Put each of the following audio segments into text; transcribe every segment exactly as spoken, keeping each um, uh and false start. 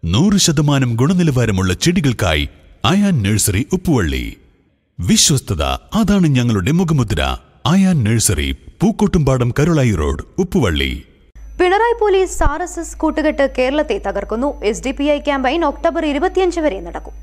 നൂറ് ശതമാനം ഗുണനിലവാരമുള്ള ചെടികൾക്കായി അയാൻ നഴ്സറി ഉപ്പുവള്ളി. വിശ്വസ്തത അതാണ് ഞങ്ങളുടെ മുഖമുദ്ര. Ayan nursery, Pookkottumpadam, Karulayi road, Uppuvalli. Pinarayi police R S S കൂട്ടുകെട്ട് കേരളത്തെ തകർക്കുന്നു. S D P I campaign October ഇരുപത്തിയഞ്ച് വരെ നടക്കും.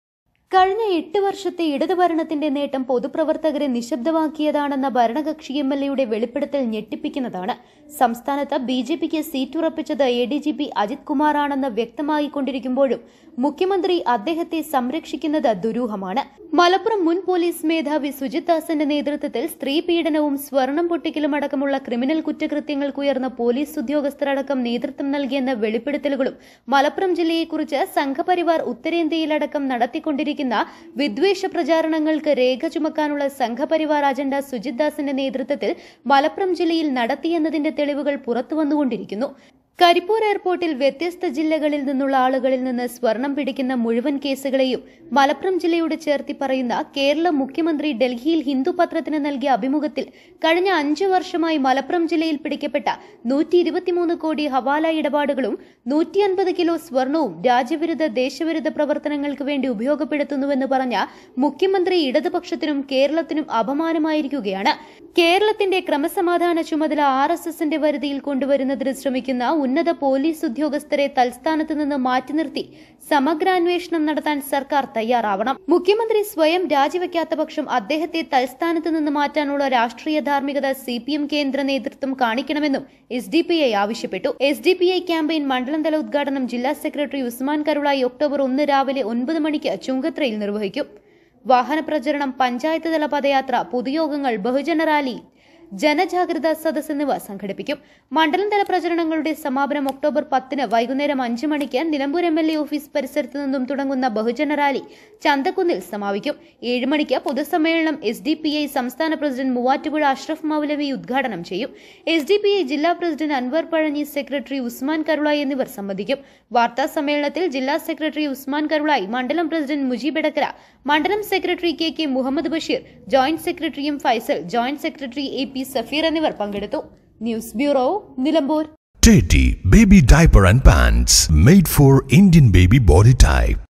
കഴിഞ്ഞ എട്ട് വർഷത്തെ ഇടതുഭരണത്തിന്റെ നേട്ടം പൊതുപ്രവർത്തകരെ നിശബ്ദമാക്കിയതാണെന്ന ഭരണകക്ഷി എം എൽ എയുടെ വെളിപ്പെടുത്തൽ ഞെട്ടിപ്പിക്കുന്നതാണ്. സംസ്ഥാനത്ത് ബി ജെ പിക്ക് സീറ്റ് ഉറപ്പിച്ചത് A D G P Ajith കുമാറാണെന്ന് വ്യക്തമായിക്കൊണ്ടിരിക്കുമ്പോഴും മുഖ്യമന്ത്രി അദ്ദേഹത്തെ സംരക്ഷിക്കുന്നത് ദുരൂഹമാണ്. മലപ്പുറം മുൻ പോലീസ് മേധാവി സുജിത് ദാസിന്റെ നേതൃത്വത്തിൽ സ്ത്രീ പീഡനവും സ്വർണം പൊട്ടിക്കലും അടക്കമുള്ള ക്രിമിനൽ കുറ്റകൃത്യങ്ങൾക്കുയർന്ന പോലീസ് ഉദ്യോഗസ്ഥരടക്കം നേതൃത്വം നൽകിയെന്ന വെളിപ്പെടുത്തലുകളും മലപ്പുറം ജില്ലയെക്കുറിച്ച് സംഘപരിവാർ ഉത്തരേന്ത്യയിലടക്കം നടത്തിക്കൊണ്ടിരിക്കുന്ന വിദ്വേഷ പ്രചാരണങ്ങൾക്ക് രേഖ ചുമക്കാനുള്ള സംഘപരിവാർ അജണ്ട സുജിത് ദാസിന്റെ നേതൃത്വത്തിൽ മലപ്പുറം ജില്ലയിൽ നടത്തിയെന്നതിന്റെ തെളിവുകൾ പുറത്തുവന്നുകൊണ്ടിരിക്കുന്നു. കരിപ്പൂർ എയർപോർട്ടിൽ വ്യത്യസ്ത ജില്ലകളിൽ നിന്നുള്ള ആളുകളിൽ നിന്ന് സ്വർണം പിടിക്കുന്ന മുഴുവൻ കേസുകളെയും മലപ്പുറം ജില്ലയോട് ചേർത്തി പറയുന്ന കേരള മുഖ്യമന്ത്രി ഡൽഹിയിൽ ഹിന്ദു പത്രത്തിന് നൽകിയ അഭിമുഖത്തിൽ കഴിഞ്ഞ അഞ്ചു വർഷമായി മലപ്പുറം ജില്ലയിൽ പിടിക്കപ്പെട്ട നൂറ്റി ഇരുപത്തിമൂന്ന് കോടി ഹവാല ഇടപാടുകളും നൂറ്റി അൻപത് കിലോ സ്വർണവും രാജ്യവിരുദ്ധ ദേശവിരുദ്ധ പ്രവർത്തനങ്ങൾക്ക് വേണ്ടി ഉപയോഗപ്പെടുത്തുന്നുവെന്ന് പറഞ്ഞ മുഖ്യമന്ത്രി ഇടതുപക്ഷത്തിനും കേരളത്തിനും അപമാനമായിരിക്കുകയാണ്. കേരളത്തിന്റെ ക്രമസമാധാന ചുമതല ആർ എസ് എസിന്റെ വരുതിയിൽ കൊണ്ടുവരുന്നതിന് ശ്രമിക്കുന്ന ഉന്നത പോലീസ് ഉദ്യോഗസ്ഥരെ തൽസ്ഥാനത്ത് നിന്ന് മാറ്റി നിർത്തി സമഗ്രാന്വേഷണം നടത്താൻ സർക്കാർ തയ്യാറാവണം. മുഖ്യമന്ത്രി സ്വയം രാജിവെക്കാത്ത പക്ഷം അദ്ദേഹത്തെ തൽസ്ഥാനത്ത് നിന്ന് മാറ്റാനുള്ള രാഷ്ട്രീയ ധാർമ്മികത സി പി എം കേന്ദ്ര നേതൃത്വം കാണിക്കണമെന്നും എസ് ഡി പി ഐ ആവശ്യപ്പെട്ടു. S D P I campaign മണ്ഡലംതല ഉദ്ഘാടനം ജില്ലാ സെക്രട്ടറി ഉസ്മാൻ കരുളായി ഒക്ടോബർ ഒന്ന് രാവിലെ ഒൻപത് മണിക്ക് ചുങ്കത്രയിൽ നിർവഹിക്കും. വാഹന പ്രചരണം, പഞ്ചായത്ത് തല പദയാത്ര, പൊതുയോഗങ്ങൾ, ബഹുജന റാലി, ജനജാഗ്രതാ സദസ് എന്നിവ സംഘടിപ്പിക്കും. മണ്ഡലം തല പ്രചരണങ്ങളുടെ സമാപനം ഒക്ടോബർ പത്തിന് വൈകുന്നേരം അഞ്ചു മണിക്ക് Nilambur M L A office പരിസരത്ത് നിന്നും തുടങ്ങുന്ന ബഹുജന റാലി ചന്തക്കുന്നിൽ സമാപിക്കും. ഏഴ് മണിക്ക് പൊതുസമ്മേളനം എസ് ഡി പി ഐ സംസ്ഥാന പ്രസിഡന്റ് മൂവാറ്റുപുഴ അഷ്റഫ് മൗലവി ഉദ്ഘാടനം ചെയ്യും. എസ് ഡി പി ഐ ജില്ലാ പ്രസിഡന്റ് അൻവർ പഴഞ്ഞി, സെക്രട്ടറി ഉസ്മാൻ കരുളായി എന്നിവർ സംബന്ധിക്കും. വാർത്താ സമ്മേളനത്തിൽ ജില്ലാ സെക്രട്ടറി ഉസ്മാൻ കരുളായി, മണ്ഡലം പ്രസിഡന്റ് മുജീബ് എടക്കര, മണ്ഡലം secretary K K Muhammad Basheer, joint secretary M Faisal, joint secretary A P Safeer എന്നിവർ പങ്കെടുത്തു. News bureau, Nilambur. Teddy Baby Diaper and Pants made for Indian baby body type.